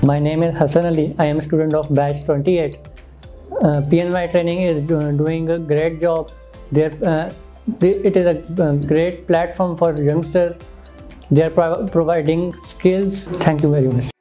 My name is Hassan Ali. I am a student of batch 28. PNY training is doing a great job. It is a great platform for youngsters. They are providing skills. Thank you very much.